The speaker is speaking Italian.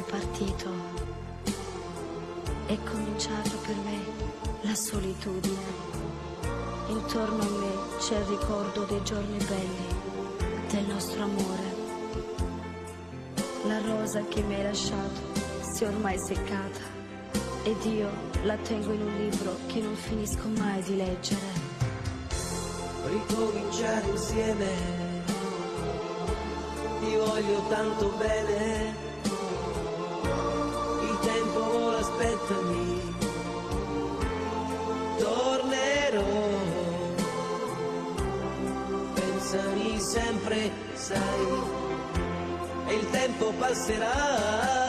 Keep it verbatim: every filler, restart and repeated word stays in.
partito è cominciata per me la solitudine. Intorno a me c'è il ricordo dei giorni belli, del nostro amore. La rosa che mi hai lasciato si è ormai seccata ed io la tengo in un libro che non finisco mai di leggere. Ricominciare insieme, ti voglio tanto bene, il tempo vola, aspettami, tornerò, pensami sempre, sai, e il tempo passerà.